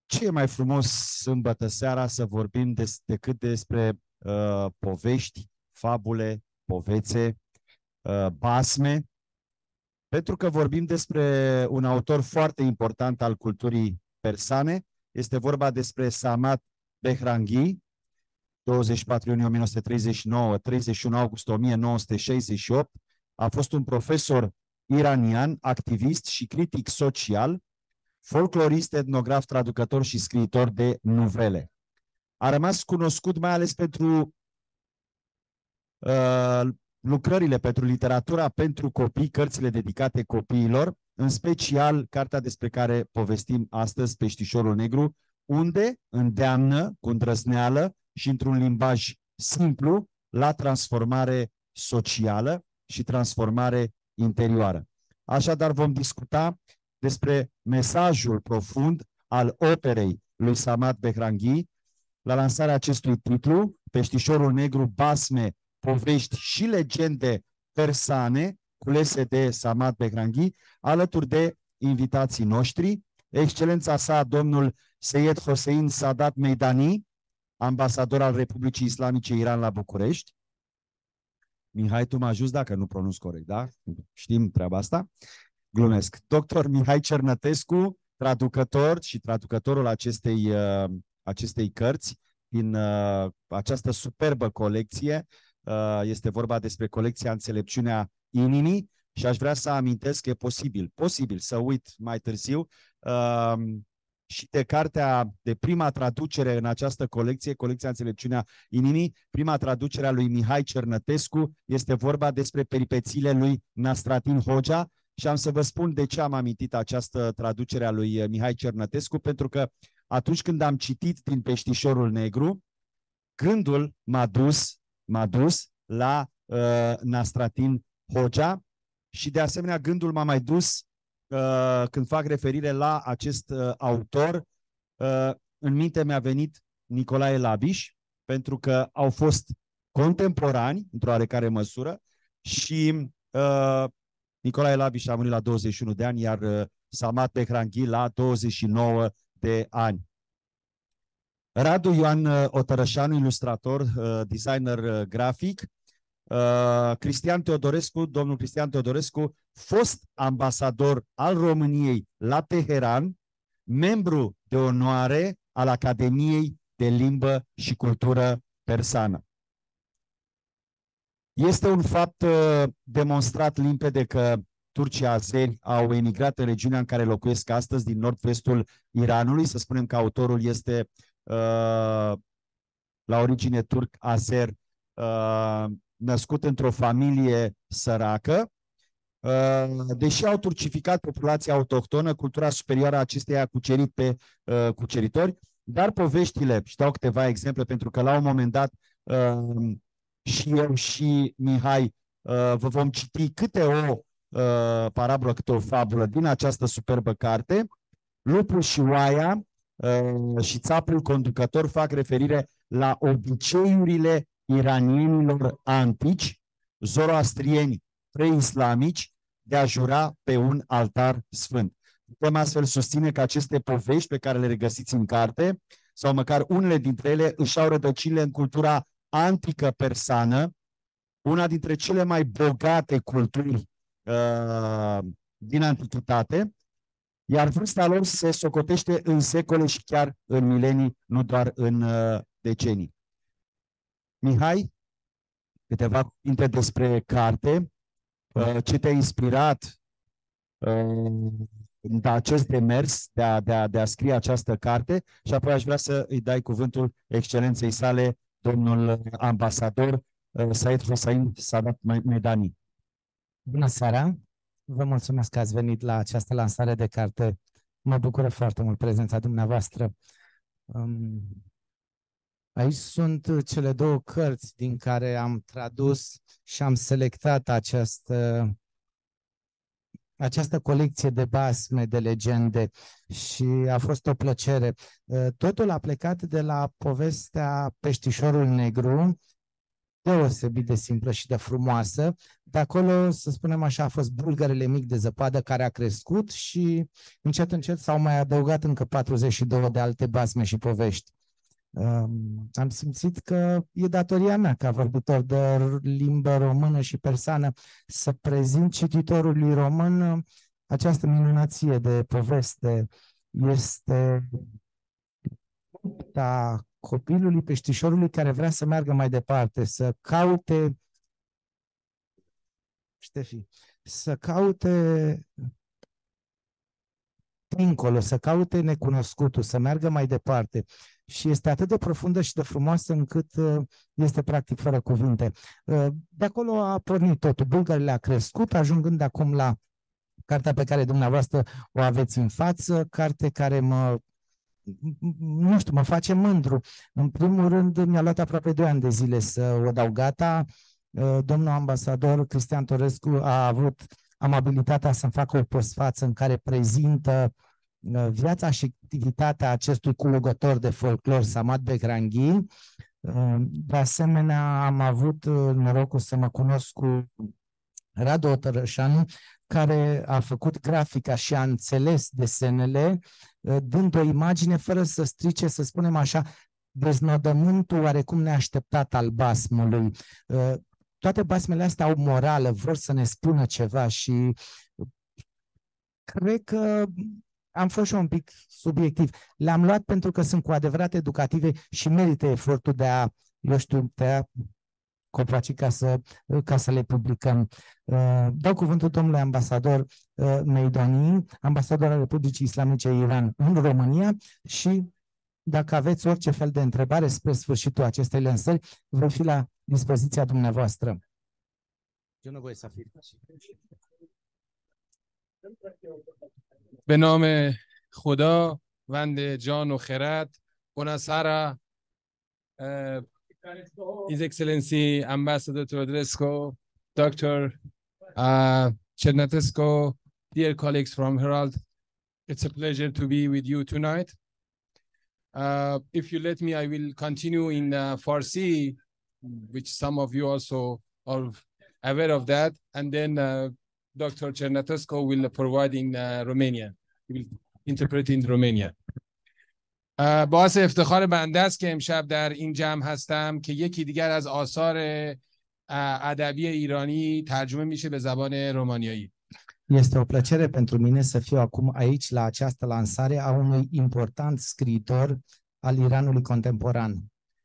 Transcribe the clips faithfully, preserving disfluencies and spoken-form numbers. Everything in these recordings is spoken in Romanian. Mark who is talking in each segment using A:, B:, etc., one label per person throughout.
A: Ce e mai frumos sâmbătă seara să vorbim des, decât despre uh, povești, fabule, povețe, uh, basme, pentru că vorbim despre un autor foarte important al culturii persane. Este vorba despre Samad Behrangi, douăzeci și patru iunie o mie nouă sute treizeci și nouă, treizeci și unu august o mie nouă sute șaizeci și opt. A fost un profesor iranian, activist și critic social, folclorist, etnograf, traducător și scriitor de nuvele. A rămas cunoscut mai ales pentru uh, lucrările, pentru literatura pentru copii, cărțile dedicate copiilor, în special cartea despre care povestim astăzi, Peștișorul Negru, unde îndeamnă cu îndrăzneală și într-un limbaj simplu la transformare socială și transformare interioară. Așadar vom discuta despre mesajul profund al operei lui Samad Behrangi la lansarea acestui titlu, Peștișorul Negru, basme, povești și legende persane culese de Samad Behrangi, alături de invitații noștri, excelența sa, domnul Seyed Hossein Sadat Meidani, ambasador al Republicii Islamice Iran la București. Mihai, tu mă ajuți dacă nu pronunț corect, da? Știm treaba asta. Glumesc. Doctor Mihai Cernătescu, traducător și traducătorul acestei, uh, acestei cărți din uh, această superbă colecție. Uh, este vorba despre colecția Înțelepciunea Inimii și aș vrea să amintesc că e posibil, posibil să uit mai târziu uh, și de cartea de prima traducere în această colecție, colecția Înțelepciunea Inimii, prima traducere a lui Mihai Cernătescu, este vorba despre peripețiile lui Nastratin Hoxha. Și am să vă spun de ce am amintit această traducere a lui Mihai Cernătescu, pentru că atunci când am citit din Peștișorul Negru, gândul m-a dus, m-a dus la uh, Nastratin Hoxha și de asemenea gândul m-a mai dus uh, când fac referire la acest uh, autor. Uh, în minte mi-a venit Nicolae Labiș, pentru că au fost contemporani, într-o oarecare măsură, și uh, Nicolae Labiș a murit la douăzeci și unu de ani, iar uh, Samad Behrangi la douăzeci și nouă de ani. Radu Ioan uh, Otărășanu, ilustrator, uh, designer uh, grafic. Uh, Cristian Teodorescu, domnul Cristian Teodorescu, fost ambasador al României la Teheran, membru de onoare al Academiei de Limbă și Cultură Persană. Este un fapt uh, demonstrat limpede că turcii azeri au emigrat în regiunea în care locuiesc astăzi, din nord-vestul Iranului. Să spunem că autorul este uh, la origine turc-azer, uh, născut într-o familie săracă. Uh, deși au turcificat populația autohtonă, cultura superioară a acesteia a cucerit pe uh, cuceritori, dar poveștile, și dau câteva exemple, pentru că la un moment dat uh, și eu și Mihai uh, vă vom citi câte o uh, parabolă, câte o fabulă din această superbă carte. Lupul și oaia uh, și țapul conducător fac referire la obiceiurile iranienilor antici, zoroastrieni preislamici, de a jura pe un altar sfânt. Putem astfel susține că aceste povești pe care le regăsiți în carte, sau măcar unele dintre ele, își au rădăcinile în cultura antică persană, una dintre cele mai bogate culturi uh, din antichitate, iar vârsta lor se socotește în secole și chiar în milenii, nu doar în uh, decenii. Mihai, câteva cuvinte despre carte, uh, ce te-a inspirat uh, în acest demers de a, de, a, de a scrie această carte, și apoi aș vrea să îi dai cuvântul excelenței sale, domnul ambasador uh, Seyed Hossein Sadat Meidani.
B: Bună seara! Vă mulțumesc că ați venit la această lansare de carte. Mă bucură foarte mult prezența dumneavoastră. Um, aici sunt cele două cărți din care am tradus și am selectat această, această colecție de basme, de legende, și a fost o plăcere. Totul a plecat de la povestea Peștișorul Negru, deosebit de simplă și de frumoasă. De acolo, să spunem așa, a fost Bulgărele mic de zăpadă care a crescut și încet, încet s-au mai adăugat încă patruzeci și două de alte basme și povești. Um, am simțit că e datoria mea ca vorbitor de limbă română și persană să prezint cititorului român această minunăție de poveste. Este a copilului peștișorului care vrea să meargă mai departe, să caute Ștefi, să caute dincolo, să caute necunoscutul, să meargă mai departe. Și este atât de profundă și de frumoasă încât este practic fără cuvinte. De acolo a pornit totul. Bulgările a crescut, ajungând acum la cartea pe care dumneavoastră o aveți în față, carte care mă, nu știu, mă face mândru. În primul rând, mi-a luat aproape doi ani de zile să o dau gata. Domnul ambasador Cristian Torescu a avut amabilitatea să-mi facă o postfață în care prezintă viața și activitatea acestui culugător de folclor, Samad Becranghi. De asemenea, am avut norocul să mă cunosc cu Radu Otărășanu, care a făcut grafica și a înțeles desenele, dând o imagine fără să strice, să spunem așa, deznodământul oarecum neașteptat al basmului. Toate basmele astea au morală, vor să ne spună ceva și cred că am fost și un pic subiectiv. Le-am luat pentru că sunt cu adevărat educative și merită efortul de a, eu știu, de a copaci ca să, ca să le publicăm. Dau cuvântul domnului ambasador Meidoni, ambasador al Republicii Islamice Iran în România și dacă aveți orice fel de întrebare spre sfârșitul acestei lansări, voi fi la dispoziția dumneavoastră. Eu nu voi să fiu.
C: به نام خدا وند جان و خرد Bună seara, uh, His Excellency Ambassador Teodorescu, Doctor uh, Cernătescu, dear colleagues from Herald, it's a pleasure to be with you tonight. Uh, if you let me, I will continue in uh, Farsi, which some of you also are aware of that, and then uh, Doctor Cernătescu will provide in uh, Romanian. He will interpret in Romanian. باعث افتخار بنده است که امشب در این جمع هستم که یکی دیگر از آثار ادبی ایرانی ترجمه میشه به زبان رومانیایی.
B: Este o plăcere pentru mine să fiu acum aici la această lansare a unui important scriitor al Iranului contemporan.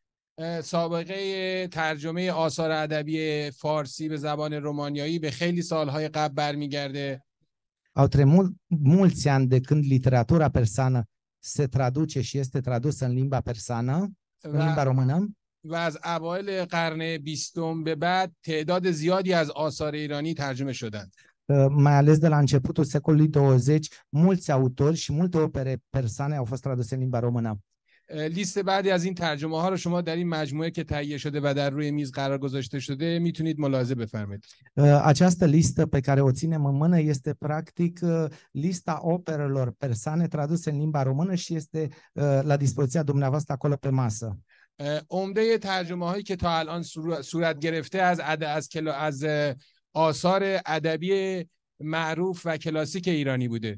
C: سابقه ترجمه آثار ادبی فارسی به زبان رومانیایی به خیلی سالهای قبل برمیگرده.
B: Au trecut mulți ani de când literatura persană se traduce și este tradusă în limba persană, în limba română.
C: و از اوایل قرن بیستم به بعد تعداد زیادی از آثار ایرانی ترجمه شدند.
B: Mai ales de la începutul secolului douăzeci, mulți autori și multe opere persane au fost traduse în limba română.
C: لیست بعدی از این ترجمه ها رو شما در این مجموعه که تهیه شده و در روی میز قرار گذاشته شده میتونید ملاحظه بفرمایید.
B: Această listă pe care o ținem în mână este practic lista operelor persane traduse în limba română și este la dispoziția dumneavoastră acolo pe masă.
C: عمده ترجمه هایی که تا الان صورت گرفته از از از آثار ادبی معروف و کلاسیک ایرانی بوده.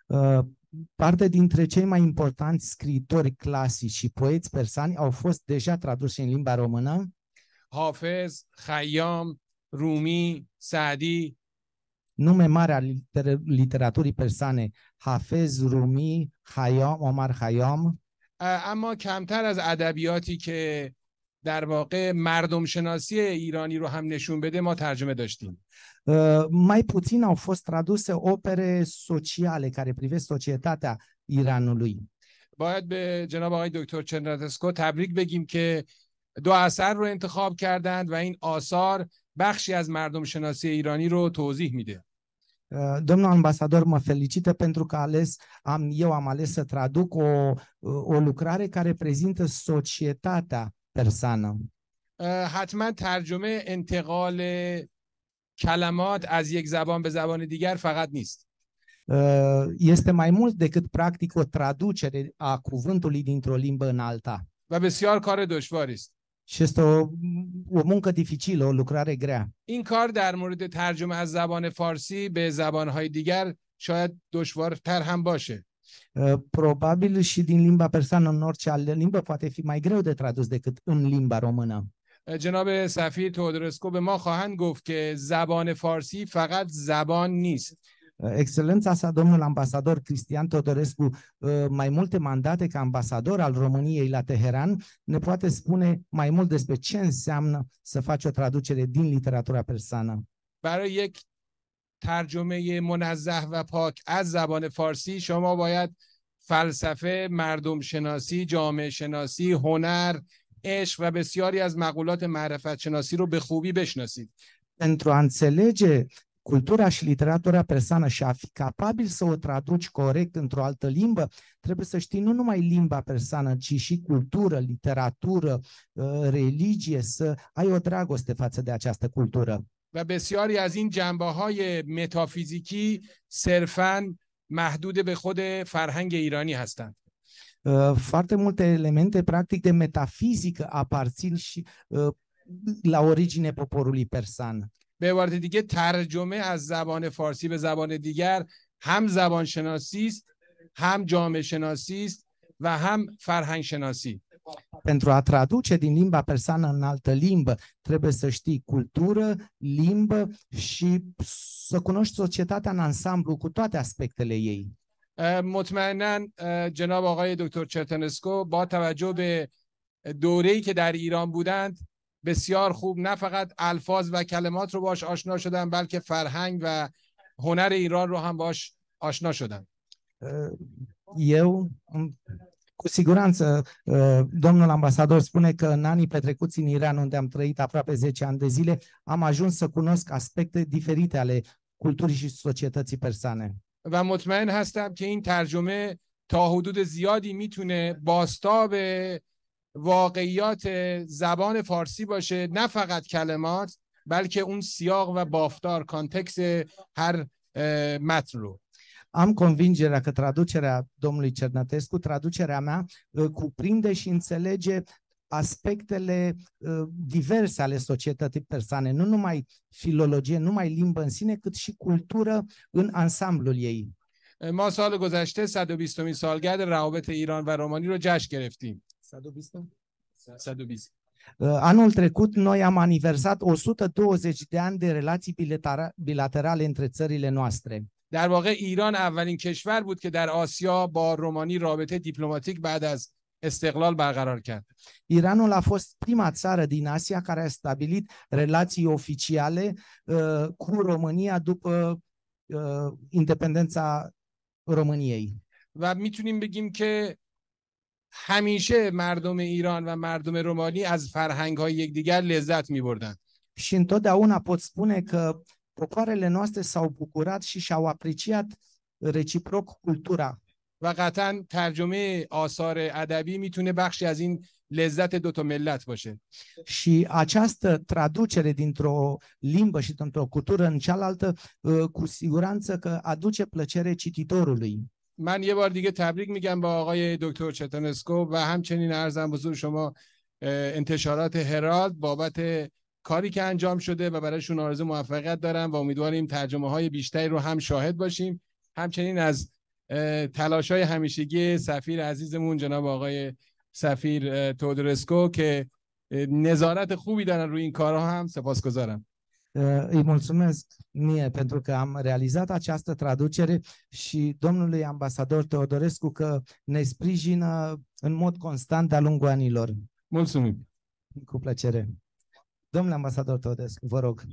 B: Parte dintre cei mai importanți scriitori clasici și poeți persani au fost deja traduși în limba română.
C: Hafez, Khayyam, Rumi, Saadi.
B: Nume mari al liter literaturii persane: Hafez, Rumi, Khayyam, Omar Khayyam.
C: اما کمتر از ادبیاتی که در واقع مردم شناسی ایرانی رو هم نشون بده ما ترجمه داشتیم.
B: Uh, mai puțin au fost traduse opere sociale care privesc societatea Iranului.
C: باید به جناب آقای دکتر چرنتسکو تبریک بگیم که دو اثر رو انتخاب کردند و این آثار بخشی از مردم شناسی ایرانی رو توضیح میده.
B: Uh, domnul ambasador mă felicită pentru că ales, am, eu am ales să traduc o, o lucrare care prezintă societatea persană.
C: Uh, حتما ترجمه انتقال کلمات از یک زبان به زبان دیگر فقط نیست.
B: Este mai mult decât practic o traducere a cuvântului dintr-o limbă în alta.
C: و بسیار کار دشواری است.
B: Și este o, o muncă dificilă, o lucrare grea.
C: این کار در مورد ترجمه از زبان فارسی به زبانهای دیگر شاید دشوارتر هم باشه.
B: Probabil și din limba persană în orice altă limbă poate fi mai greu de tradus decât în limba română.
C: جناب سفیر تئودورسکو به ما خواهند گفت که زبان فارسی فقط زبان نیست.
B: Excelența sa, domnul ambasador Cristian Teodorescu, mai multe mandate ca ambasador al României la Teheran, ne poate spune mai mult despre ce înseamnă să faci o traducere din literatura persană.
C: برای یک ترجمه منزه و پاک از زبان فارسی شما باید فلسفه، مردم شناسی، جامعه شناسی، هنر، عشق و بسیاری از مقولات معرفت شناسی رو به خوبی بشناسید.
B: Pentru a înțelege cultura și literatura persană și a fi capabil să o traduci corect într-o altă limbă, trebuie să știi nu numai limba persană, ci și cultură, literatură, religie, să ai o dragoste față de această cultură.
C: و بسیاری از این جنبه‌های متافیزیکی صرفاً محدود به خود فرهنگ ایرانی هستند.
B: Foarte multe elemente practic de metafizică aparțin și la origine poporului persan.
C: به عبارت دیگه ترجمه از زبان فارسی به زبان دیگر هم زبان شناسی است، هم جامعه شناسی است و هم فرهنگ شناسی.
B: Pentru a traduce din limba persană în altă limbă, trebuie să știi cultură, limbă și să cunoști societatea în ansamblu cu toate aspectele ei.
C: مطمئناً جناب آقای دکتر چرتنسکو با توجه به دوره‌ای که در ایران بودند بسیار خوب نه فقط الفاظ و کلمات رو باش آشنا شدن بلکه فرهنگ و هنر ایران رو هم باش آشنا شدن.
B: Eu cu siguranță, domnul ambasador spune că în anii petrecuți în Iran, unde am trăit aproape zece ani de zile, am ajuns să cunosc aspecte diferite ale culturii și societății persane.
C: و مطمئن هستم که این ترجمه تا حدود زیادی میتونه بازتاب واقعیات زبان فارسی باشه، نه فقط کلمات بلکه اون سیاق و بافتار کانتکست هر متن رو.
B: Am convingerea că traducerea domnului Cernătescu, traducerea mea, cuprinde și înțelege aspectele diverse ale societății persane, nu numai filologie, nu numai limbă în sine, cât și cultură în ansamblul ei.
C: ما سال گذشته صد و بیستمین سالگرد روابط ایران و رومانی رو جشن گرفتیم. صد و بیست.
B: Anul trecut noi am aniversat o sută douăzeci de ani de relații bilaterale între țările noastre.
C: در واقع ایران اولین کشور بود که در آسیا با رومانی رابطه دیپلماتیک بعد از استقلال برقرار کرد.
B: Iranul a fost prima țară din Asia care a stabilit relații oficiale uh, cu România după uh, independența României.
C: و میتونیم بگیم که همیشه مردم ایران و مردم رومانی از فرهنگ‌های یکدیگر لذت می‌بردند.
B: Și întotdeauna pot spune că popoarele noastre s-au bucurat și și-au apreciat reciproc cultura.
C: و قطعاً ترجمه آثار ادبی میتونه بخشی از این لذت دو تا ملت باشه.
B: Și această traducere dintr-o limbă și dintr-o cultură în cealaltă cu siguranță că aduce plăcere cititorului.
C: من یه بار دیگه تبریک میگم با آقای دکتر چرتنسکو و همچنین عرضم حضور شما انتشارات هرالد بابت کاری که انجام شده و برایشون آرزو موفقیت دارم و امیدواریم ترجمه های بیشتری رو هم شاهد باشیم. همچنین از تلاش‌های همیشگی سفیر عزیزمون جناب آقای سفیر تئودورسکو که نظارت خوبی دارن روی این کارها هم سپاسگزارم.
B: Îi mulțumesc mie pentru că am realizat această traducere și domnului ambasador Teodorescu că ne sprijină în mod constant de-a lungul anilor.
C: Mulțumim.
B: Cu plăcere. Domnule ambasador Teodorescu, vă rog.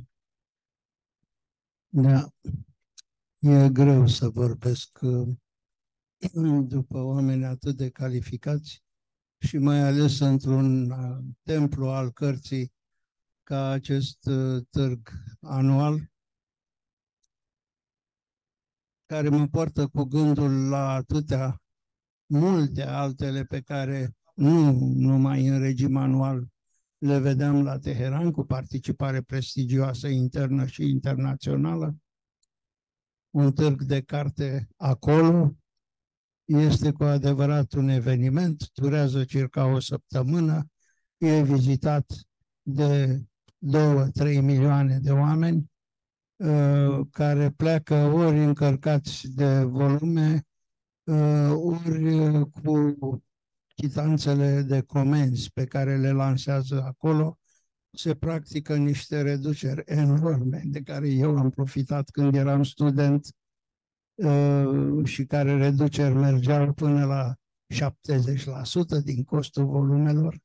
D: Da, e greu să vorbesc după oameni atât de calificați și mai ales într-un templu al cărții ca acest târg anual, care mă poartă cu gândul la atâtea multe altele pe care nu numai în regim anual le vedeam la Teheran, cu participare prestigioasă internă și internațională. Un târg de carte acolo este cu adevărat un eveniment, durează circa o săptămână, e vizitat de două, trei milioane de oameni care pleacă ori încărcați de volume, ori cu chitanțele de comenzi pe care le lansează acolo. Se practică niște reduceri enorme de care eu am profitat când eram student și care reduceri mergeau până la șaptezeci la sută din costul volumelor.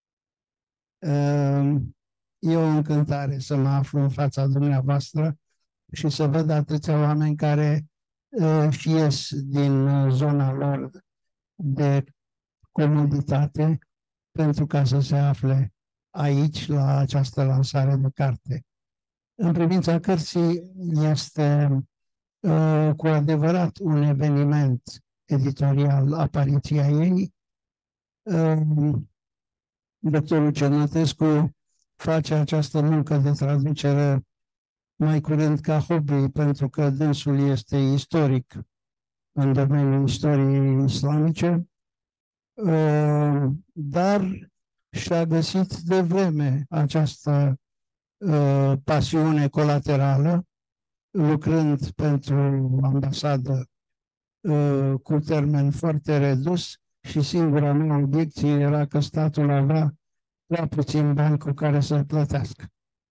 D: E o încântare să mă aflu în fața dumneavoastră și să văd atâția oameni care și ies din zona lor de comoditate pentru ca să se afle aici la această lansare de carte. În privința cărții este uh, cu adevărat un eveniment editorial apariția ei. Uh, doctorul Cernătescu face această muncă de traducere mai curând ca hobby, pentru că dânsul este istoric în domeniul istoriei islamice, uh, dar și-a găsit de vreme această uh, pasiune colaterală, lucrând pentru ambasadă uh, cu termen foarte redus și singura mea obiecție era că statul avea prea puțin bani cu care să-l plătească.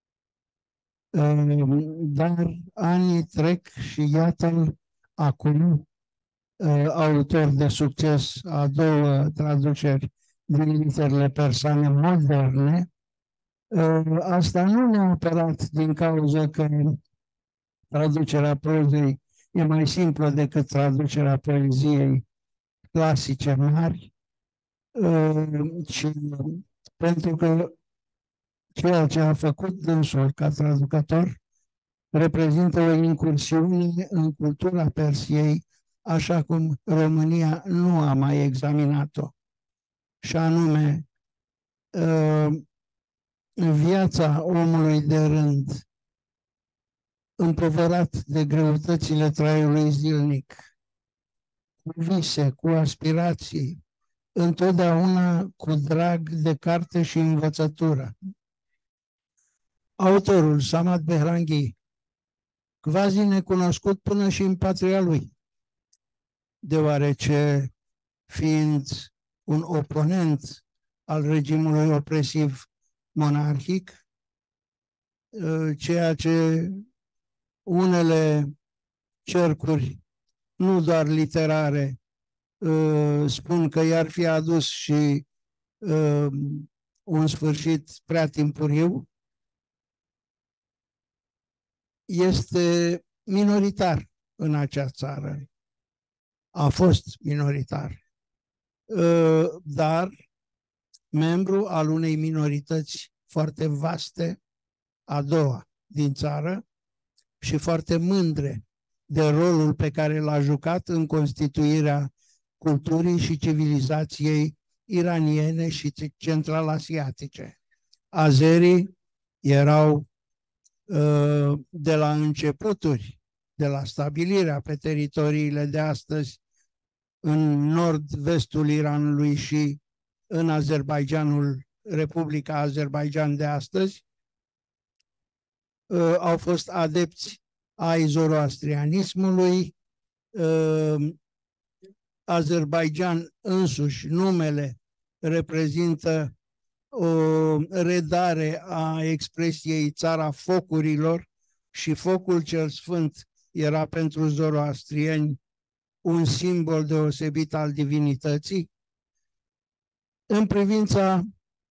D: Uh, dar anii trec și iată-l acum uh, autor de succes a două traduceri din literele persane moderne. Asta nu neapărat din cauza că traducerea prozei e mai simplă decât traducerea poeziei clasice mari, ci pentru că ceea ce a făcut dânsul ca traducător reprezintă o incursiune în cultura Persiei, așa cum România nu a mai examinat-o. Și anume, viața omului de rând, împovărat de greutățile traiului zilnic, cu vise, cu aspirații, întotdeauna cu drag de carte și învățătură. Autorul, Samad Behrangi, quasi necunoscut până și în patria lui, deoarece, fiind un oponent al regimului opresiv monarhic, ceea ce unele cercuri, nu doar literare, spun că i-ar fi adus și un sfârșit prea timpuriu, este minoritar în acea țară. A fost minoritar. Dar membru al unei minorități foarte vaste, a doua din țară, și foarte mândre de rolul pe care l-a jucat în constituirea culturii și civilizației iraniene și central-asiatice. Azerii erau de la începuturi, de la stabilirea pe teritoriile de astăzi, în nord-vestul Iranului și în Azerbaidjanul, Republica Azerbaidjan de astăzi, au fost adepți ai zoroastrianismului. Azerbaidjan însuși, numele, reprezintă o redare a expresiei țara focurilor și focul cel sfânt era pentru zoroastrieni un simbol deosebit al divinității. În privința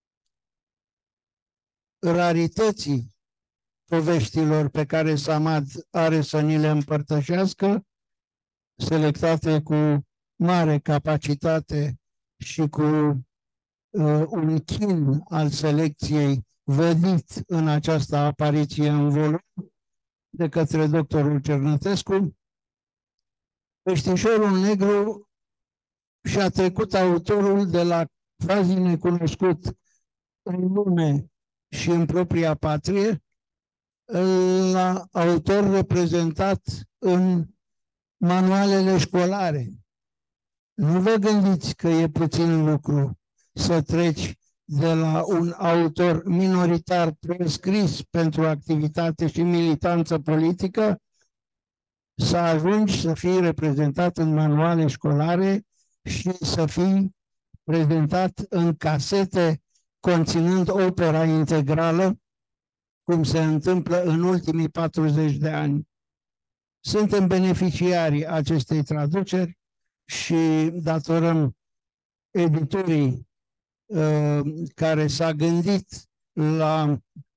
D: rarității poveștilor pe care Samad are să ni le împărtășească, selectate cu mare capacitate și cu uh, un chin al selecției vădit în această apariție în volum de către doctorul Cernătescu, Peștișorul Negru și-a trecut autorul de la quasi necunoscut în lume și în propria patrie la autor reprezentat în manualele școlare. Nu vă gândiți că e puțin lucru să treci de la un autor minoritar prescris pentru activitate și militanță politică, să ajungi să fii reprezentat în manuale școlare și să fii prezentat în casete conținând opera integrală, cum se întâmplă în ultimii patruzeci de ani. Suntem beneficiarii acestei traduceri și datorăm editorii uh, care s-a gândit la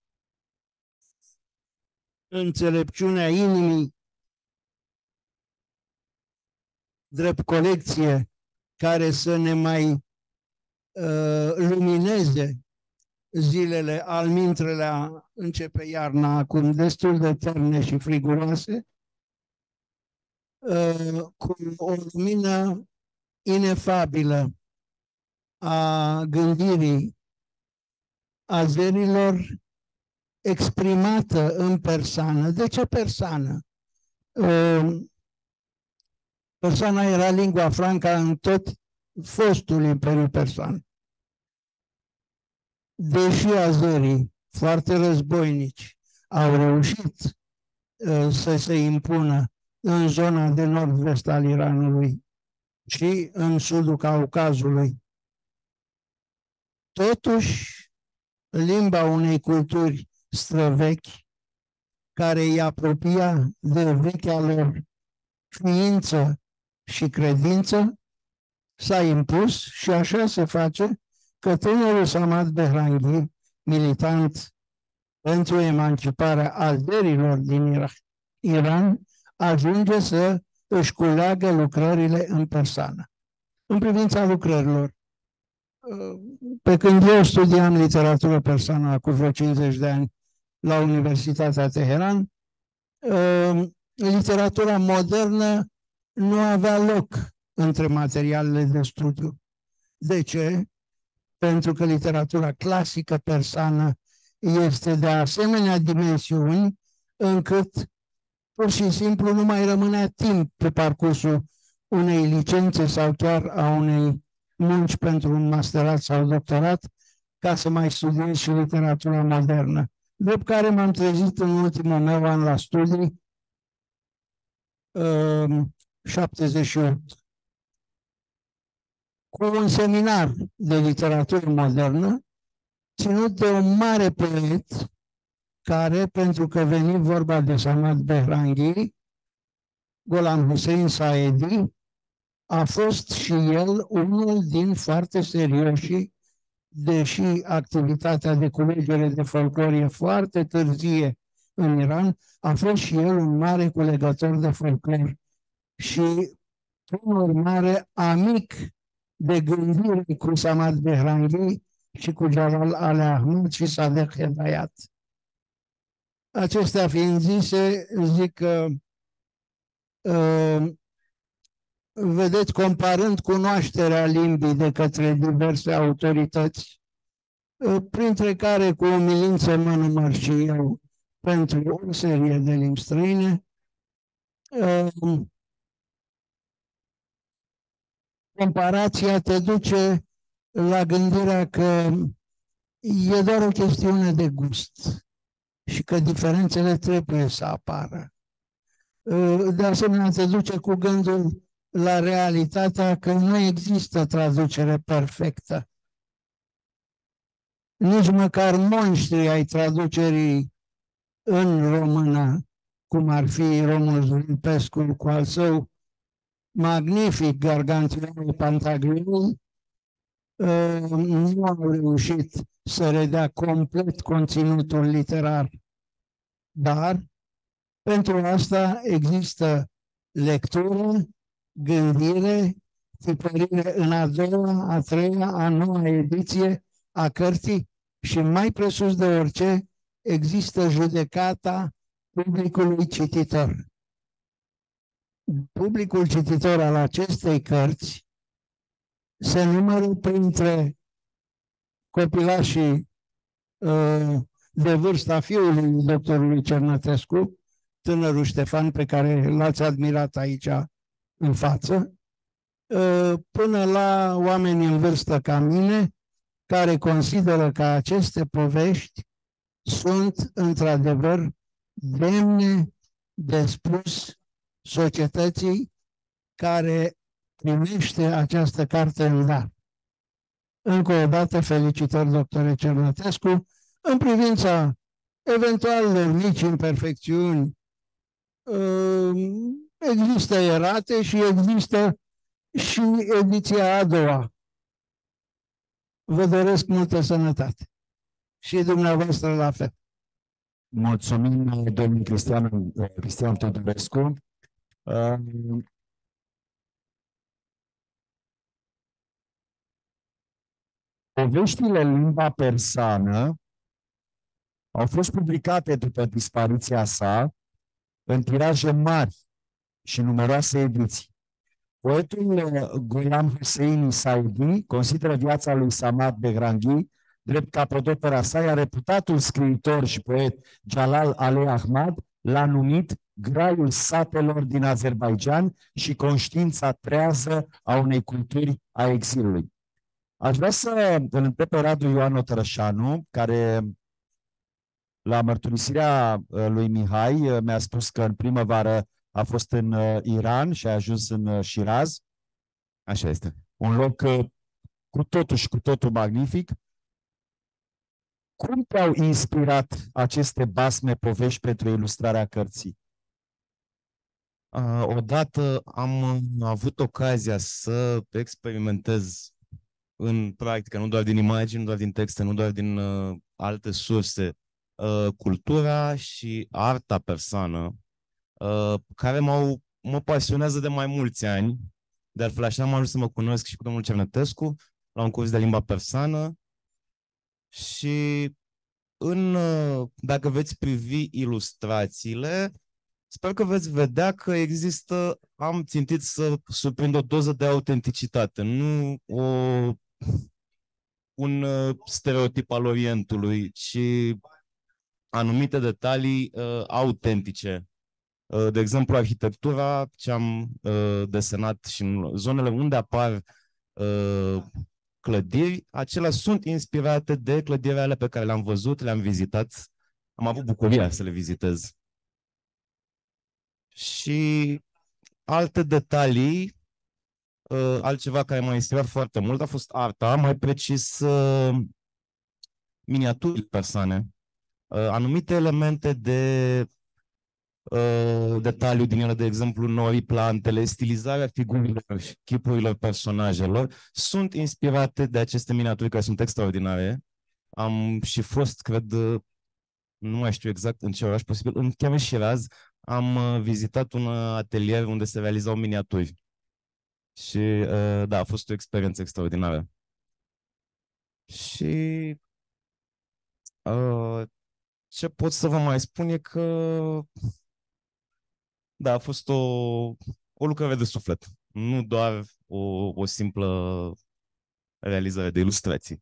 D: înțelepciunea inimii drept colecție care să ne mai uh, lumineze zilele, almintrelea, începe iarna acum destul de terne și friguroase, uh, cu o lumină inefabilă a gândirii azerilor exprimată în persoană. De ce persoană? Uh, persoana era lingua franca în tot fostul Imperiu Persan. Deși azerii, foarte războinici, au reușit uh, să se impună în zona de nord-vest al Iranului și în sudul Caucazului, totuși limba unei culturi străvechi care îi apropia de vechea lor ființă și credință s-a impus și așa se face că tânărul Samad Behrangi, militant pentru emanciparea azerilor din Iran, ajunge să își culeagă lucrările în persoană. În privința lucrărilor, pe când eu studiam literatură persană acum vreo cincizeci de ani la Universitatea Teheran, literatura modernă nu avea loc între materialele de studiu. De ce? Pentru că literatura clasică persană este de asemenea dimensiuni încât pur și simplu nu mai rămânea timp pe parcursul unei licențe sau chiar a unei munci pentru un masterat sau doctorat ca să mai studiez și literatura modernă. Drept care m-am trezit în ultimul meu an la studii, șaptezeci și opt, cu un seminar de literatură modernă ținut de un mare poet care, pentru că veni vorba de Samad Behrangi, Gholam Hussein Saedi, a fost și el unul din foarte serioși, deși activitatea de culegere de folclor e foarte târzie în Iran, a fost și el un mare culegător de folclor și, prin urmare, amic de gândire cu Samad Behrangi și cu Jalal Ale Ahmad și Sadegh Hedayat. Acestea fiind zise, zic că uh, vedeți, comparând cunoașterea limbii de către diverse autorități, uh, printre care cu umilință mă număr și eu pentru o serie de limbi străine, uh, comparația te duce la gândirea că e doar o chestiune de gust și că diferențele trebuie să apară. De asemenea, te duce cu gândul la realitatea că nu există traducere perfectă. Nici măcar monștrii ai traducerii în română, cum ar fi Romul Zvâlpescu cu al său magnific Gargantianul Pantagruel, nu au reușit să redea complet conținutul literar. Dar pentru asta există lectură, gândire, tipărire în a doua, a treia, a noua ediție a cărții și mai presus de orice există judecata publicului cititor. Publicul cititor al acestei cărți se numără printre copilașii uh, de vârsta fiului doctorului Cernătescu, tânărul Ștefan, pe care l-ați admirat aici în față, uh, până la oameni în vârstă ca mine, care consideră că aceste povești sunt într-adevăr demne de spus societății care primește această carte în dar. Încă o dată, felicitări, doctore Cernătescu, în privința eventualelor mici imperfecțiuni. Există erate și există și ediția a doua. Vă doresc multă sănătate. Și dumneavoastră la fel.
A: Mulțumim, domnul Cristian, Cristian Teodorescu. Poveștile în limba persană au fost publicate după dispariția sa în tiraje mari și numeroase ediții. Poetul Ghulam Hussein Saidi consideră viața lui Samad Behranghi drept capodopera sa, iar reputatul scriitor și poet Jalal Aleh Ahmad l-a numit graiul satelor din Azerbaidjan și conștiința trează a unei culturi a exilului. Aș vrea să îl întreb pe Radu Ioan Otrășanu, care la mărturisirea lui Mihai mi-a spus că în primăvară a fost în Iran și a ajuns în Shiraz. Așa este. Un loc cu totul și cu totul magnific. Cum te-au inspirat aceste basme, povești pentru ilustrarea cărții?
E: Odată am avut ocazia să experimentez în practică, nu doar din imagini, nu doar din texte, nu doar din uh, alte surse, uh, cultura și arta persană, uh, care m-au, mă pasionează de mai mulți ani. De altfel, așa am ajuns să mă cunosc și cu domnul Cernătescu la un curs de limba persană. Și în, uh, dacă veți privi ilustrațiile, sper că veți vedea că există, am țintit să surprind o doză de autenticitate, nu o, un uh, stereotip al Orientului, ci anumite detalii uh, autentice. Uh, de exemplu, arhitectura, ce am uh, desenat și în zonele unde apar uh, clădiri, acelea sunt inspirate de clădirile alea pe care le-am văzut, le-am vizitat. Am avut bucuria să le vizitez. Și alte detalii, uh, altceva care m-a inspirat foarte mult a fost arta, mai precis uh, miniaturi persoane, uh, anumite elemente de uh, detaliu din ele, de exemplu norii, plantele, stilizarea figurilor și chipurilor personajelor, sunt inspirate de aceste miniaturi care sunt extraordinare. Am și fost, cred, nu mai știu exact în ce oraș posibil, în chiar în Shiraz, am uh, vizitat un atelier unde se realizau miniaturi. Și, uh, da, a fost o experiență extraordinară. Și uh, ce pot să vă mai spun e că, da, a fost o, o lucrare de suflet, nu doar o, o simplă realizare de ilustrații.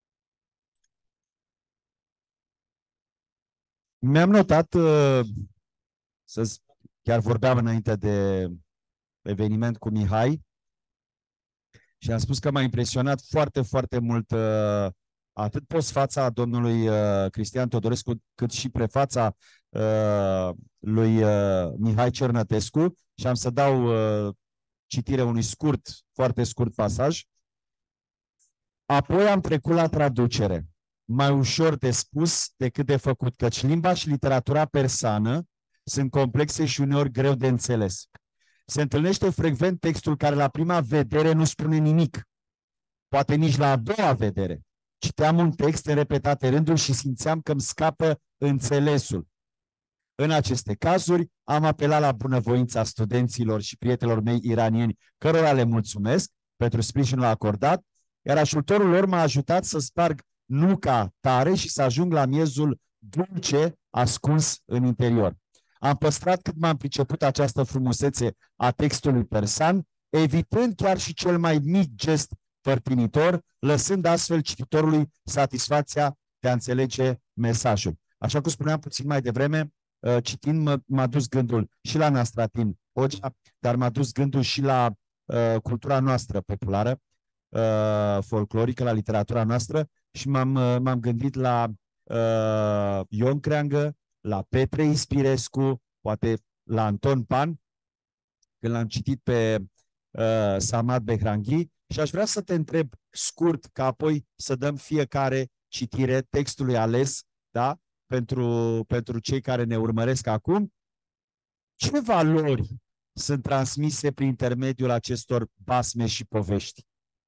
A: Mi-am notat, uh, să chiar vorbeam înainte de eveniment cu Mihai și am spus că m-a impresionat foarte, foarte mult uh, atât postfața domnului uh, Cristian Teodorescu, cât și prefața uh, lui uh, Mihai Cernătescu și am să dau uh, citire unui scurt, foarte scurt pasaj. Apoi am trecut la traducere. Mai ușor de spus decât de făcut, căci limba și literatura persană sunt complexe și uneori greu de înțeles. Se întâlnește frecvent textul care la prima vedere nu spune nimic, poate nici la a doua vedere. Citeam un text în repetate rânduri și simțeam că îmi scapă înțelesul. În aceste cazuri am apelat la bunăvoința studenților și prietenilor mei iranieni, cărora le mulțumesc pentru sprijinul acordat, iar ajutorul lor m-a ajutat să sparg nuca tare și să ajung la miezul dulce ascuns în interior. Am păstrat cât m-am priceput această frumusețe a textului persan, evitând chiar și cel mai mic gest părtinitor, lăsând astfel cititorului satisfacția de a înțelege mesajul. Așa cum spuneam puțin mai devreme, citind m-a dus gândul și la Nastratin Hogea, dar m-a dus gândul și la uh, cultura noastră populară. uh, folclorică, la literatura noastră și m-am, uh, m-am gândit la uh, Ion Creangă, la Petre Ispirescu, poate la Anton Pan, când l-am citit pe uh, Samad Behranghi, și aș vrea să te întreb scurt, ca apoi să dăm fiecare citire textului ales, da? Pentru, pentru cei care ne urmăresc acum. Ce valori sunt transmise prin intermediul acestor basme și povești?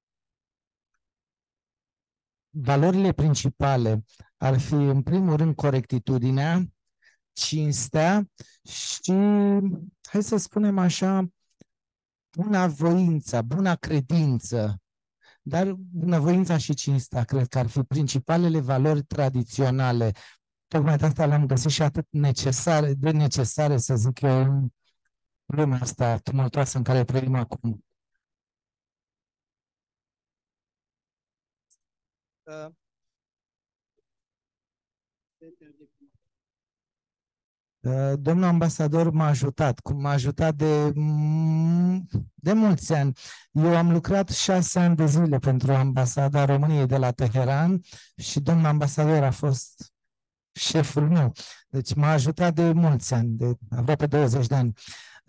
B: Valorile principale ar fi, în primul rând, corectitudinea, cinstea și, hai să spunem așa, bunavoința, buna credință. Dar bunăvoința și cinstea cred că ar fi principalele valori tradiționale. Tocmai de asta le-am găsit și atât necesare, de necesare, să zic eu, în lumea asta tumultoasă în care trăim acum. Uh. Domnul ambasador m-a ajutat, cum m-a ajutat de, de mulți ani. Eu am lucrat șase ani de zile pentru ambasada României de la Teheran și domnul ambasador a fost șeful meu. Deci m-a ajutat de mulți ani, de aproape douăzeci de ani.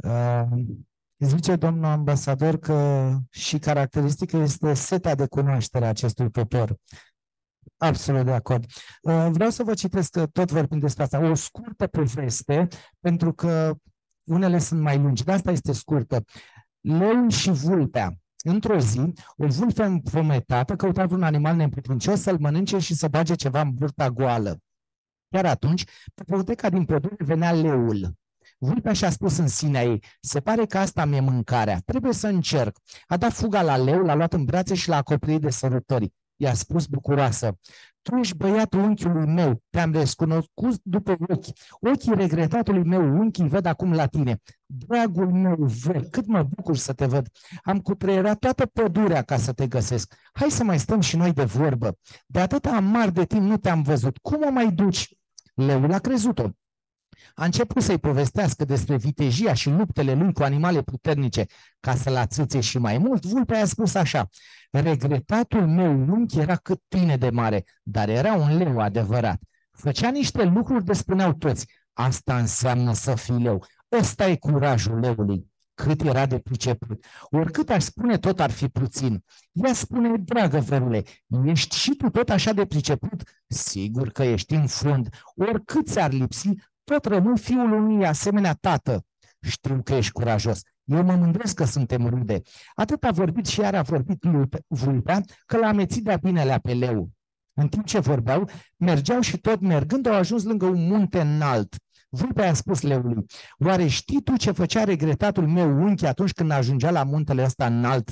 B: Zice domnul ambasador că și caracteristică este seta de cunoaștere a acestui popor. Absolut de acord. Vreau să vă citesc, tot vorbind despre asta, o scurtă poveste, pentru că unele sunt mai lungi, dar asta este scurtă. Leul și vulpea. Într-o zi, o vulpe înfometată căuta un animal neîmputernicos să-l mănânce și să bage ceva în burta goală. Chiar atunci, pe poteca din pădure venea leul. Vulpea și-a spus în sinea ei, se pare că asta mi-e mâncarea, trebuie să încerc. A dat fuga la leu, l-a luat în brațe și l-a acoperit de sărutări. I-a spus bucuroasă, tu ești băiatul unchiului meu, te-am recunoscut după ochi. Ochii regretatului meu unchi îi văd acum la tine. Dragul meu, văd, cât mă bucur să te văd. Am cutreierat toată pădurea ca să te găsesc. Hai să mai stăm și noi de vorbă. De atâta amar de timp nu te-am văzut. Cum o mai duci? Leul a crezut-o. A început să-i povestească despre vitejia și luptele lui cu animale puternice. Ca să-l ațâțe și mai mult, vulpea i-a spus așa, regretatul meu unchi era cât tine de mare, dar era un leu adevărat. Făcea niște lucruri de spuneau toți, asta înseamnă să fii leu. Ăsta e curajul leului. Cât era de priceput. Oricât aș spune, tot ar fi puțin. Ea spune, dragă vărule, ești și tu tot așa de priceput? Sigur că ești în fund. Oricât ți-ar lipsi, tot rămâi fiul unui asemenea tată. Știu că ești curajos. Eu mă mândresc că suntem rude. Atât a vorbit și iar a vorbit vulpea că l-a amețit de-a binelea pe leu. În timp ce vorbeau, mergeau și tot mergând au ajuns lângă un munte înalt. Vulpea a spus leului, oare știi tu ce făcea regretatul meu unchi atunci când ajungea la muntele ăsta înalt?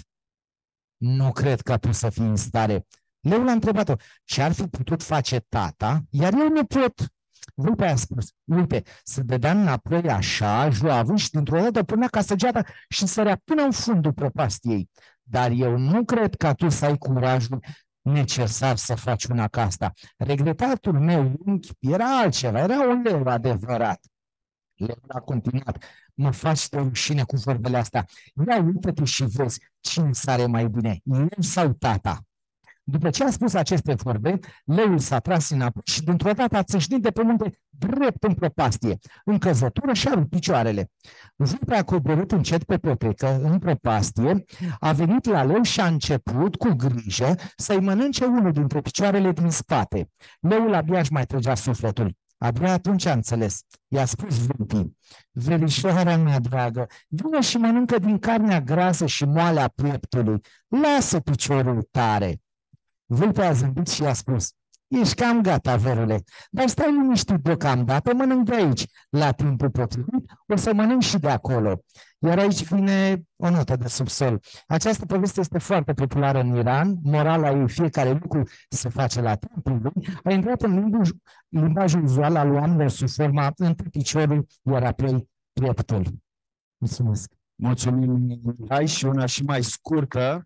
B: Nu cred că tu să fii în stare. Leul a întrebat-o, ce ar fi putut face tata? Iar eu nu pot. Vulpea a spus, uite, se dădea înapoi așa, joavând și dintr-o dată punea ca săgeata și sărea până în fundul prăpastiei. Dar eu nu cred că tu să ai curajul necesar să faci una ca asta. Regretatul meu unchi era altceva, era un leu adevărat. Leul a continuat, mă faci de rușine cu vorbele astea. Ia uită-te și vezi cine sare mai bine, eu sau tata. După ce a spus aceste vorbe, leul s-a tras înapoi și dintr-o dată a țâșnit de pe munte drept în prăpastie. În căzătură și-a rupt picioarele. Vulpea a coborât încet pe potecă, în prăpastie, a venit la leu și a început, cu grijă, să-i mănânce unul dintre picioarele din spate. Leul abia își mai trăgea sufletul. Abia atunci a înțeles. I-a spus vulpii, verișoara mea dragă, vină și mănâncă din carnea grasă și moale a pieptului. Lasă piciorul tare. Vulpea a zâmbit și i-a spus, ești cam gata, vărule, dar stai liniștit deocamdată, mănânc de aici. La timpul potrivit o să mănânc și de acolo. Iar aici vine o notă de subsol. Această poveste este foarte populară în Iran, morala ei, fiecare lucru se face la timpul lui, a intrat în limbaj, limbajul uzual al oamenilor sub forma întâi piciorul, iar apoi pieptul. Mulțumesc.
A: Mulțumim, Mihai, și una și mai scurtă.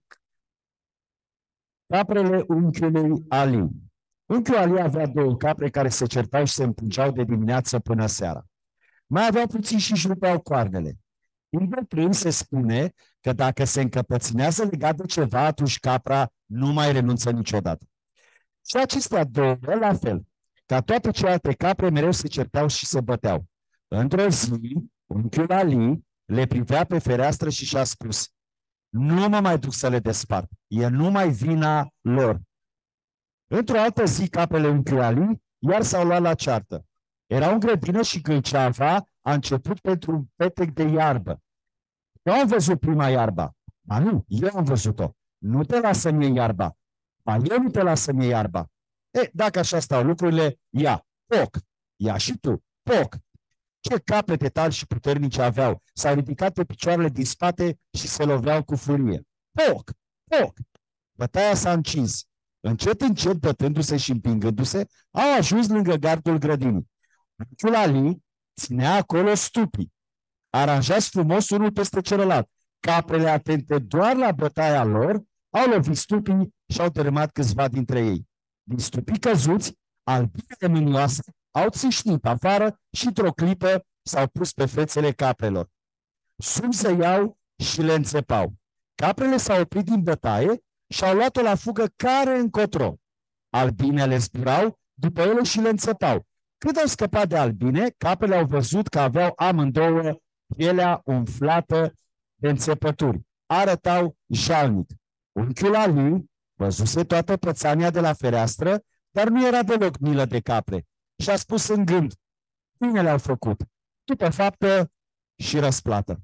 A: Caprele unchiului Ali. Unchiul Ali avea două capre care se certau și se împungeau de dimineață până seara. Mai aveau puțin și își rupeau coarnele. În se spune că dacă se încăpățânează legat de ceva, atunci capra nu mai renunță niciodată. Și acestea două, la fel, ca toate celelalte capre, mereu se certau și se băteau. Într-o zi, unchiul Ali le privea pe fereastră și și-a spus: nu mă mai duc să le despart, e numai vina lor. Într-o altă zi, caprele unchiului Ali iar s-au luat la ceartă. Erau în grădină și gâlceava a început pentru un petec de iarbă. Eu am văzut prima iarba. Ba nu, eu am văzut-o. Nu te las să-mi iei iarba. Ba eu nu te las să-mi iei iarba. E, dacă așa stau lucrurile, ia, poc. Ia și tu, poc. Ce capete tari și puternice aveau. S-au ridicat pe picioarele din spate și se loveau cu furie. Poc, poc. Bătaia s-a încins. Încet, încet, bătându-se și împingându-se, au ajuns lângă gardul grădinii. Unchiul Ali ținea acolo stupii, aranjați frumos unul peste celălalt. Caprele, atente doar la bătaia lor, au lovit stupii și au dărâmat câțiva dintre ei. Din stupii căzuți, albinele mânioase au țâșnit afară și într-o clipă s-au pus pe fețele caprelor. Sum să iau și le înțepau. Caprele s-au oprit din bătaie și au luat-o la fugă care încotro. Albinele zburau după ele și le înțepau. Când au scăpat de albine, caprele au văzut că aveau amândouă pielea umflată de înțepături. Arătau jalnic. Unchiul Ali văzuse toată pățania de la fereastră, dar nu era deloc milă de capre. Și a spus în gând: bine le-au făcut, după faptă și răsplată.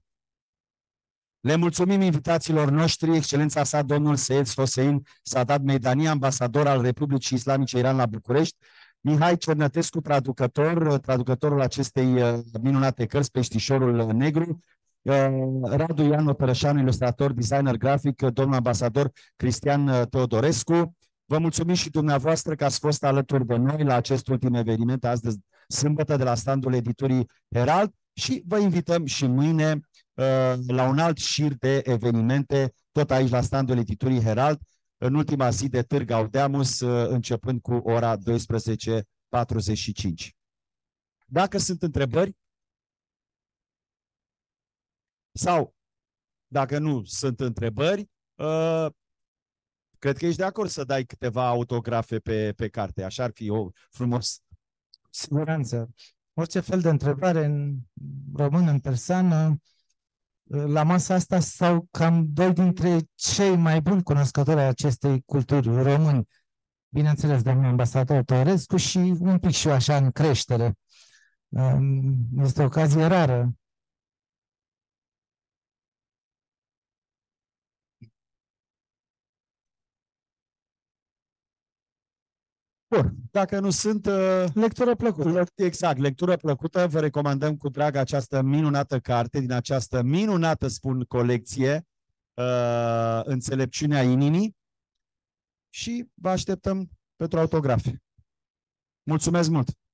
A: Le mulțumim invitațiilor noștri, excelența sa, domnul Seyed Hossein Sadat Meidani, ambasador al Republicii Islamice Iran la București, Mihai Cernătescu, traducător, traducătorul acestei minunate cărți, Peștișorul Negru, Radu Ian Tărășanu, ilustrator, designer grafic, domnul ambasador Cristian Teodorescu. Vă mulțumim și dumneavoastră că ați fost alături de noi la acest ultim eveniment astăzi, sâmbătă, de la standul editurii Herald, și vă invităm și mâine uh, la un alt șir de evenimente, tot aici la standul editurii Herald, în ultima zi de Târg Gaudeamus, uh, începând cu ora douăsprezece patruzeci și cinci. Dacă sunt întrebări sau dacă nu sunt întrebări, uh, cred că ești de acord să dai câteva autografe pe, pe carte. Așa ar fi o frumos.
B: Siguranță. Orice fel de întrebare în român, în persană, la masa asta sau cam doi dintre cei mai buni cunoscători ai acestei culturi români. Bineînțeles, domnul ambasador Teodorescu și un pic și eu așa în creștere. Este o ocazie rară.
A: Bun, dacă nu sunt... Uh,
B: lectură plăcută.
A: Exact, lectură plăcută. Vă recomandăm cu drag această minunată carte, din această minunată, spun, colecție, uh, Înțelepciunea inimii, și vă așteptăm pentru autografe. Mulțumesc mult!